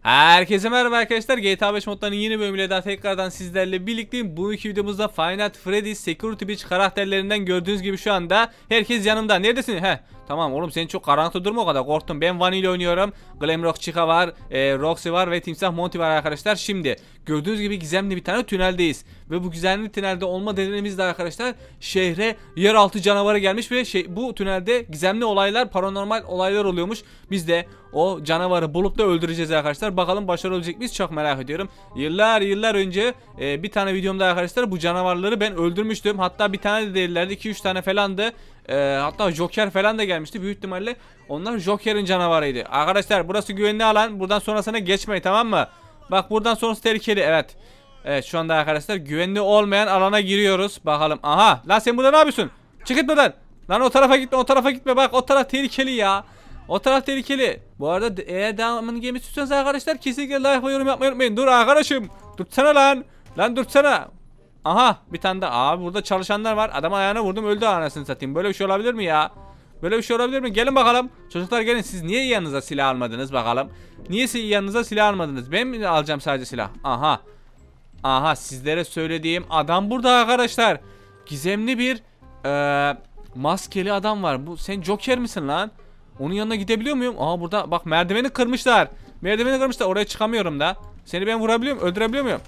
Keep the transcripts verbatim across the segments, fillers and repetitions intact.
Herkese merhaba arkadaşlar. G T A beş modlarının yeni bölümüyle daha tekrardan sizlerle birlikteyim. Bu iki videomuzda Five Nights at Freddy's Security Breach karakterlerinden gördüğünüz gibi şu anda herkes yanımda. Neredesin? He. Tamam oğlum, sen çok karanlıkta durma, o kadar korktum. Ben Vani ile oynuyorum. Glamrock Chica var, e, Roxy var ve Timsah Monty var arkadaşlar. Şimdi gördüğünüz gibi gizemli bir tane tüneldeyiz. Ve bu gizemli tünelde olma nedenimiz de arkadaşlar, şehre yeraltı canavarı gelmiş ve şey, bu tünelde gizemli olaylar, paranormal olaylar oluyormuş. Biz de o canavarı bulup da öldüreceğiz arkadaşlar. Bakalım başarabilecek miyiz, çok merak ediyorum. Yıllar yıllar önce e, bir tane videomda arkadaşlar bu canavarları ben öldürmüştüm. Hatta bir tane de değillerdi, iki üç tane falandı. E, hatta Joker falan da gelmişti. Büyük ihtimalle onlar Joker'in canavarıydı. Arkadaşlar burası güvenli alan. Buradan sonrasına geçmeyin, tamam mı? Bak, buradan sonrası tehlikeli. Evet. Evet, şu anda arkadaşlar güvenli olmayan alana giriyoruz. Bakalım. Aha. Lan sen burada ne yapıyorsun? Çık git buradan. Lan o tarafa gitme, o tarafa gitme. Bak, o taraf tehlikeli ya. O taraf tehlikeli. Bu arada eğer devamını gelmek istiyorsanız arkadaşlar kesinlikle like ve yorum yapmayı unutmayın. Dur arkadaşım. Dursana lan. Lan dursana. Aha, bir tane de. Abi burada çalışanlar var. Adam ayağına vurdum, öldü anasını satayım. Böyle bir şey olabilir mi ya? Böyle bir şey olabilir mi? Gelin bakalım. Çocuklar gelin. Siz niye yanınıza silah almadınız bakalım? Niye siz yanınıza silah almadınız? Ben mi alacağım sadece silah? Aha. Aha, sizlere söylediğim adam burada arkadaşlar. Gizemli bir ee, maskeli adam var. Bu sen Joker misin lan? Onun yanına gidebiliyor muyum? Aa, burada bak, merdiveni kırmışlar. Merdiveni kırmışlar. Oraya çıkamıyorum da. Seni ben vurabiliyor muyum? Öldürebiliyor muyum?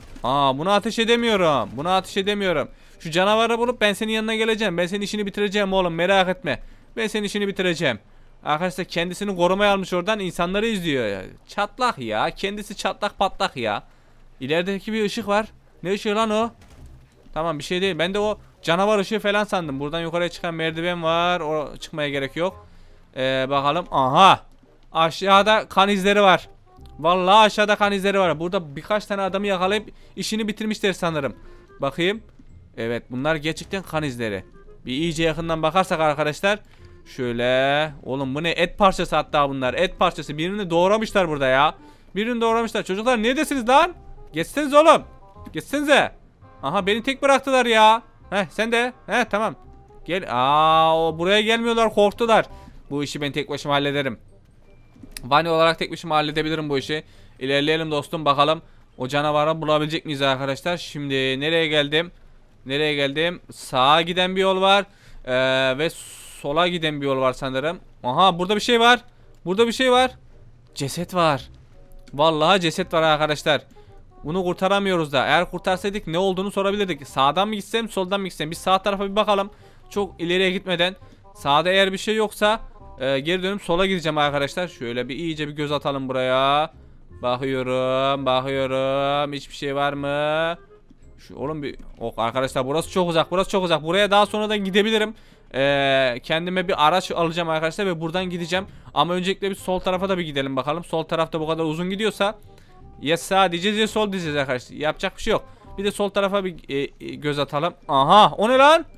Aa, buna ateş edemiyorum. Buna ateş edemiyorum. Şu canavarı bulup ben senin yanına geleceğim. Ben senin işini bitireceğim oğlum, merak etme. Ben senin işini bitireceğim. Arkadaşlar kendisini korumaya almış, oradan insanları izliyor. Çatlak ya. Kendisi çatlak patlak ya. İlerideki bir ışık var. Ne ışığı lan o? Tamam, bir şey değil. Ben de o canavar ışığı falan sandım. Buradan yukarıya çıkan merdiven var. O çıkmaya gerek yok. Ee, bakalım. Aha. Aşağıda kan izleri var. Vallahi aşağıda kan izleri var. Burada birkaç tane adamı yakalayıp işini bitirmişler sanırım. Bakayım. Evet, bunlar gerçekten kan izleri. Bir iyice yakından bakarsak arkadaşlar. Şöyle. Oğlum bu ne? Et parçası hatta bunlar. Et parçası. Birini doğramışlar burada ya. Birini doğramışlar. Çocuklar neredesiniz lan? Geçseniz oğlum. Geçsenize. Aha, beni tek bıraktılar ya. Heh, sen de. Heh, tamam. Gel. Aa, o buraya gelmiyorlar, korktular. Bu işi ben tek başıma hallederim. Vani olarak tek başıma halledebilirim bu işi. İlerleyelim dostum, bakalım. O canavarı bulabilecek miyiz arkadaşlar? Şimdi nereye geldim? Nereye geldim? Sağa giden bir yol var. Ee, ve sola giden bir yol var sanırım. Aha, burada bir şey var. Burada bir şey var. Ceset var. Vallahi ceset var arkadaşlar. Bunu kurtaramıyoruz da. Eğer kurtarsaydık ne olduğunu sorabilirdik. Sağdan mı gitsem, soldan mı gitsem? Biz sağ tarafa bir bakalım. Çok ileriye gitmeden. Sağda eğer bir şey yoksa e, geri dönüp sola gideceğim arkadaşlar. Şöyle bir iyice bir göz atalım buraya. Bakıyorum, bakıyorum. Hiçbir şey var mı? Şu oğlum bir. Oh arkadaşlar, burası çok uzak. Burası çok uzak. Buraya daha sonradan gidebilirim. Ee, kendime bir araç alacağım arkadaşlar ve buradan gideceğim. Ama öncelikle bir sol tarafa da bir gidelim bakalım. Sol tarafta bu kadar uzun gidiyorsa ya sağ diyeceğiz ya sol diyeceğiz arkadaşlar. Yapacak bir şey yok. Bir de sol tarafa bir e, e, göz atalım. Aha, o ne lan?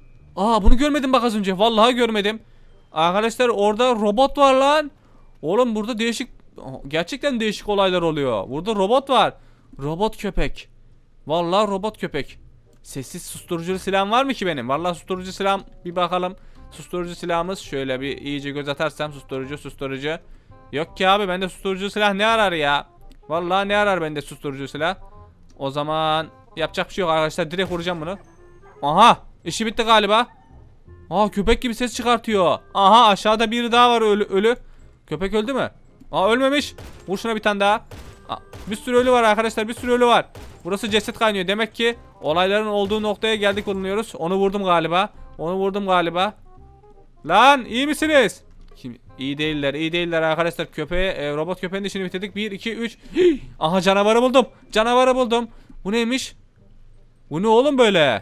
Aa, bunu görmedim bak az önce. Vallahi görmedim. Arkadaşlar orada robot var lan. Oğlum burada değişik, gerçekten değişik olaylar oluyor. Burada robot var. Robot köpek. Vallahi robot köpek. Sessiz susturucu silahım var mı ki benim? Vallahi susturucu silahım, bir bakalım. Susturucu silahımız, şöyle bir iyice göz atarsam susturucu susturucu. Yok ki abi, bende susturucu silah ne arar ya? Vallahi ne arar bende susturucu silah? O zaman yapacak bir şey yok arkadaşlar, direkt vuracağım bunu. Aha, işi bitti galiba. Aa, köpek gibi ses çıkartıyor. Aha, aşağıda biri daha var, ölü ölü. Köpek öldü mü? Aa, ölmemiş. Vur şuna bir tane daha. Aa, bir sürü ölü var arkadaşlar, bir sürü ölü var. Burası ceset kaynıyor. Demek ki olayların olduğu noktaya geldik bulunuyoruz. Onu vurdum galiba. Onu vurdum galiba. Lan iyi misiniz? Kim? İyi değiller, iyi değiller arkadaşlar. Köpeğe, e, robot köpeğin işini bitirdik. bir, iki, üç. Aha, canavarı buldum. Canavarı buldum. Bu neymiş? Bu ne oğlum böyle?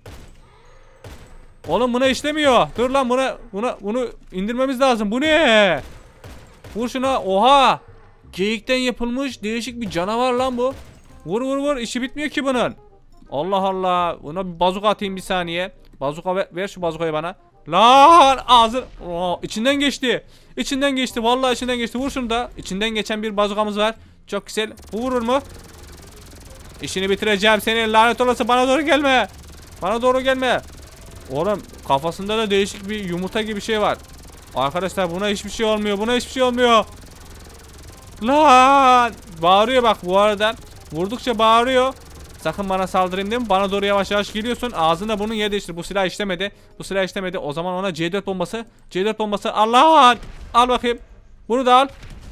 Oğlum buna işlemiyor. Dur lan, buna buna bunu indirmemiz lazım. Bu ne? Vur şuna. Oha! Geyikten yapılmış değişik bir canavar lan bu. Vur vur vur. İşi bitmiyor ki bunun. Allah Allah. Buna bir bazuka atayım bir saniye. Bazuka ver, ver şu bazukayı bana. Lan ağzı. Oo, içinden geçti. İçinden geçti. Vallahi içinden geçti. Vur şunu da. İçinden geçen bir bazukamız var. Çok güzel. Bu vurur mu? İşini bitireceğim seni. Lanet olası, bana doğru gelme. Bana doğru gelme. Oğlum kafasında da değişik bir yumurta gibi şey var. Arkadaşlar buna hiçbir şey olmuyor. Buna hiçbir şey olmuyor. Lan bağırıyor bak bu arada. Vurdukça bağırıyor. Sakın bana saldırayım değil mi? Bana doğru yavaş yavaş geliyorsun. Ağzında bunun yer değiştir. Bu silah işlemedi. Bu silah işlemedi. O zaman ona C dört bombası. C dört bombası. Allah! Al bakayım. Bunu da al.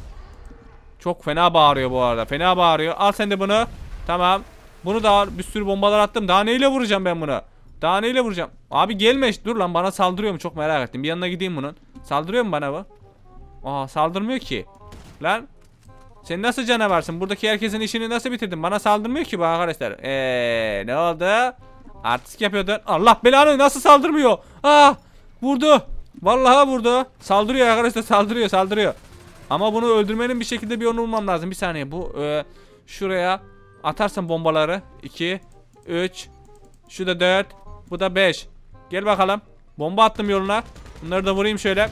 Çok fena bağırıyor bu arada. Fena bağırıyor. Al sen de bunu. Tamam. Bunu da al. Bir sürü bombalar attım. Daha neyle vuracağım ben bunu? Daha neyle vuracağım? Abi gelme. Dur lan, bana saldırıyor mu? Çok merak ettim. Bir yanına gideyim bunun. Saldırıyor mu bana bu? Aa, saldırmıyor ki. Lan. Sen nasıl canavarsın? Buradaki herkesin işini nasıl bitirdin? Bana saldırmıyor ki bu arkadaşlar. Eee ne oldu? Artistik yapıyordun. Allah belanı, nasıl saldırmıyor? Ah, vurdu. Vallahi vurdu. Saldırıyor arkadaşlar, saldırıyor saldırıyor. Ama bunu öldürmenin bir şekilde bir yolunu bulmam lazım. Bir saniye, bu e, şuraya atarsam bombaları. iki, üç, şu da dört, bu da beş. Gel bakalım. Bomba attım yoluna. Bunları da vurayım şöyle.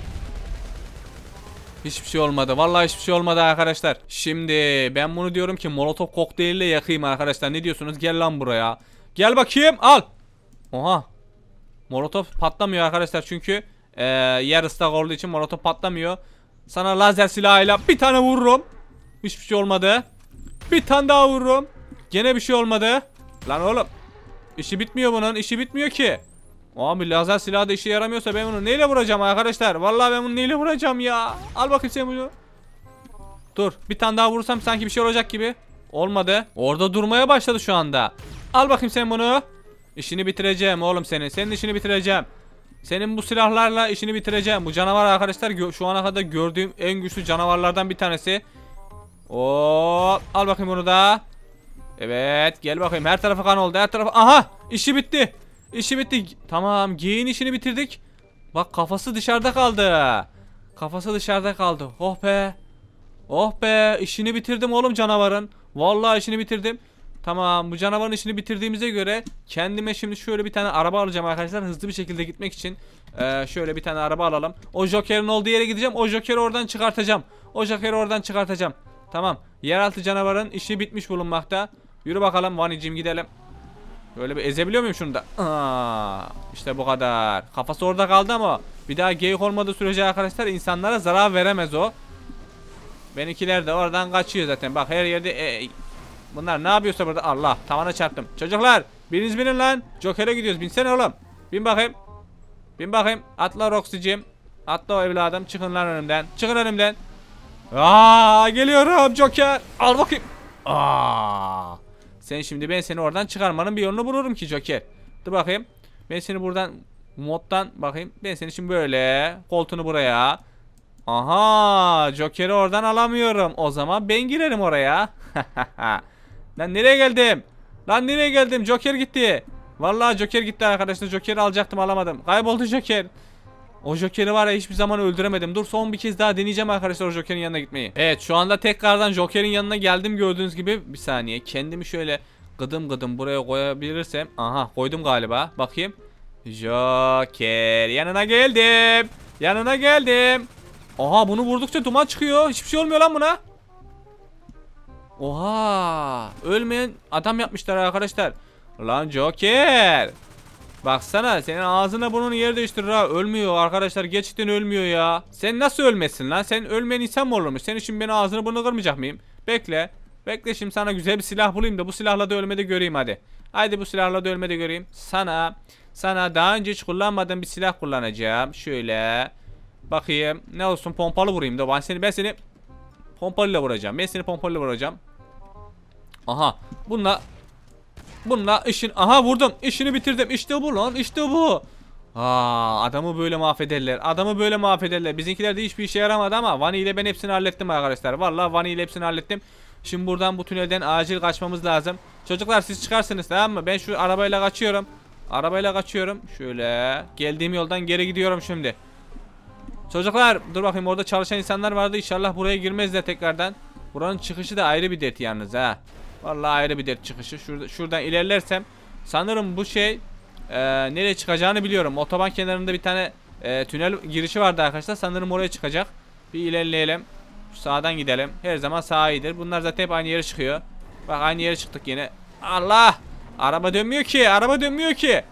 Hiçbir şey olmadı. Vallahi hiçbir şey olmadı arkadaşlar. Şimdi ben bunu diyorum ki Molotov kokteyliyle yakayım arkadaşlar. Ne diyorsunuz? Gel lan buraya. Gel bakayım. Al. Oha. Molotov patlamıyor arkadaşlar. Çünkü e, yer ıslak olduğu için Molotov patlamıyor. Sana lazer silahıyla bir tane vururum. Hiçbir şey olmadı. Bir tane daha vururum. Gene bir şey olmadı. Lan oğlum. İşi bitmiyor bunun. İşi bitmiyor ki. Abi lazer silahı da işe yaramıyorsa ben bunu neyle vuracağım arkadaşlar? Vallahi ben bunu neyle vuracağım ya? Al bakayım sen bunu. Dur, bir tane daha vurursam sanki bir şey olacak gibi. Olmadı. Orada durmaya başladı şu anda. Al bakayım sen bunu. İşini bitireceğim oğlum senin. Senin işini bitireceğim. Senin bu silahlarla işini bitireceğim. Bu canavar arkadaşlar şu ana kadar gördüğüm en güçlü canavarlardan bir tanesi. Oo, al bakayım bunu da. Evet, gel bakayım. Her tarafı kan oldu. Her tarafı. Aha, işi bitti. İşi bitti. Tamam, G'nin işini bitirdik. Bak, kafası dışarıda kaldı. Kafası dışarıda kaldı. Oh be. Oh be, işini bitirdim oğlum canavarın. Vallahi işini bitirdim. Tamam, bu canavarın işini bitirdiğimize göre kendime şimdi şöyle bir tane araba alacağım arkadaşlar. Hızlı bir şekilde gitmek için. Ee, şöyle bir tane araba alalım. O Joker'in olduğu yere gideceğim. O Joker'i oradan çıkartacağım. O Joker'i oradan çıkartacağım. Tamam. Yeraltı canavarın işi bitmiş bulunmakta. Yürü bakalım Vani'cim, gidelim. Böyle bir ezebiliyor muyum şunu da? Aa, işte bu kadar. Kafası orada kaldı ama bir daha geyik olmadığı sürece arkadaşlar insanlara zarar veremez o. Benimkiler de oradan kaçıyor zaten. Bak her yerde e, bunlar ne yapıyorsa burada. Allah, tavana çarptım. Çocuklar, biriniz binin lan. Joker'e gidiyoruz. Binsene oğlum. Bin bakayım. Bin bakayım. Atla Roxy'cim. Atla o evladım. Çıkın lan önümden. Çıkın önümden. Aa, geliyorum Joker. Al bakayım. Aa. Sen şimdi, ben seni oradan çıkarmanın bir yolunu bulurum ki Joker. Dur bakayım. Ben seni buradan moddan bakayım. Ben seni şimdi böyle koltuğunu buraya. Aha, Joker'i oradan alamıyorum. O zaman ben girerim oraya. Lan nereye geldim? Lan nereye geldim? Joker gitti. Vallahi Joker gitti arkadaşlar. Joker'i alacaktım, alamadım. Kayboldu Joker. O Joker'i var ya, hiçbir zaman öldüremedim. Dur, son bir kez daha deneyeceğim arkadaşlar o Joker'in yanına gitmeyi. Evet, şu anda tekrardan Joker'in yanına geldim gördüğünüz gibi. Bir saniye, kendimi şöyle gıdım gıdım buraya koyabilirsem. Aha, koydum galiba. Bakayım. Joker, yanına geldim. Yanına geldim. Aha, bunu vurdukça duman çıkıyor. Hiçbir şey olmuyor lan buna. Oha, ölmeyen adam yapmışlar arkadaşlar. Lan Joker. Baksana, senin ağzına bunun yer değiştirir ha. Ölmüyor arkadaşlar, gerçekten ölmüyor ya. Sen nasıl ölmesin lan? Sen ölmeyen insan mı olurmuş? Senin için beni ağzını bunu kırmayacak mıyım? Bekle. Bekle, şimdi sana güzel bir silah bulayım da bu silahla da ölmede göreyim hadi. Haydi, bu silahla da ölmede göreyim. Sana Sana daha önce hiç kullanmadığım bir silah kullanacağım. Şöyle. Bakayım. Ne olsun, pompalı vurayım da. Ben seni ben seni pompalıyla vuracağım. Ben seni pompalıyla vuracağım. Aha. Bununla Bununla işin... Aha, vurdum. İşini bitirdim. İşte bu lan. İşte bu. Aa, adamı böyle mahvederler. Adamı böyle mahvederler. Bizimkiler de hiçbir işe yaramadı ama Vani ile ben hepsini hallettim arkadaşlar. Vallahi Vani ile hepsini hallettim. Şimdi buradan, bu tünelden acil kaçmamız lazım. Çocuklar, siz çıkarsınız, tamam mı? Ben şu arabayla kaçıyorum. Arabayla kaçıyorum. Şöyle. Geldiğim yoldan geri gidiyorum şimdi. Çocuklar, dur bakayım, orada çalışan insanlar vardı. İnşallah buraya girmezler tekrardan. Buranın çıkışı da ayrı bir dert yalnız ha. Vallahi ayrı bir dert çıkışı. Şurada, şuradan ilerlersem sanırım bu şey e, nereye çıkacağını biliyorum. Otoban kenarında bir tane e, tünel girişi vardı arkadaşlar. Sanırım oraya çıkacak. Bir ilerleyelim. Şu sağdan gidelim. Her zaman sağ iyidir. Bunlar zaten hep aynı yere çıkıyor. Bak, aynı yere çıktık yine. Allah! Araba dönmüyor ki. Araba dönmüyor ki.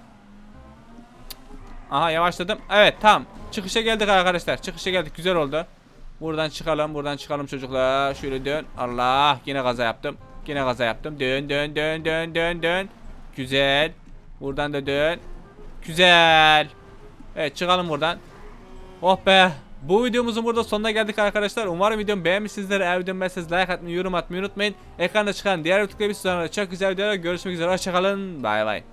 Aha, yavaşladım. Evet, tamam. Çıkışa geldik arkadaşlar. Çıkışa geldik. Güzel oldu. Buradan çıkalım, buradan çıkalım çocuklar. Şöyle dön. Allah, yine kaza yaptım. Yine kaza yaptım. Dön dön dön dön dön dön. Güzel. Buradan da dön. Güzel. Evet, çıkalım buradan. Oh be. Bu videomuzun burada sonuna geldik arkadaşlar. Umarım videomu beğenmişsinizdir. Eğer videomu beğendiyseniz like atmayı, yorum atmayı unutmayın. Ekranda çıkan diğer videoları bir sonra çok güzel videolar görüşmek üzere. Hoşçakalın. Bay bay.